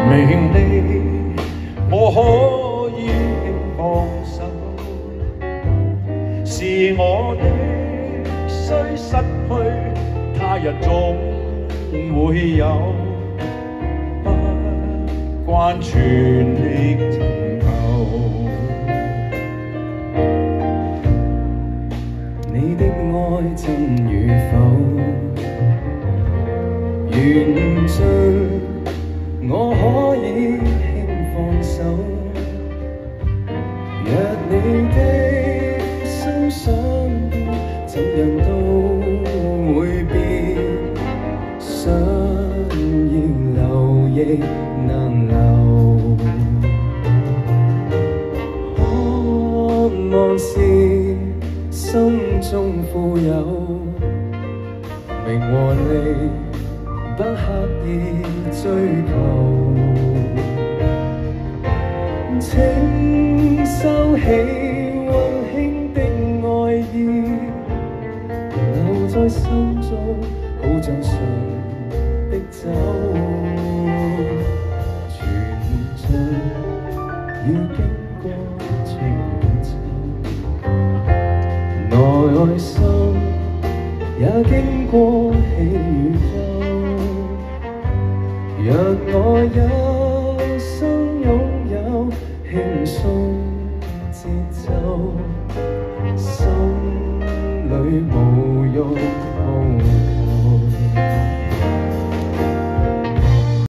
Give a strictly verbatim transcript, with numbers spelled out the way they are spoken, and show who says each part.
Speaker 1: 明你我可以輕放手，是我的雖失去，他日總會有，不關全力尋求。
Speaker 2: 你的愛真與否？原罪我可以輕放手，若你的心想變，怎樣都會變，想要留亦難留，渴望是心中富有，名和利不刻意追求，請收起溫馨的愛意，留在心中，好像常的酒，存在要經過情緒，內心也經過喜與憂。若我有心擁有輕鬆節奏，心裏無欲無求。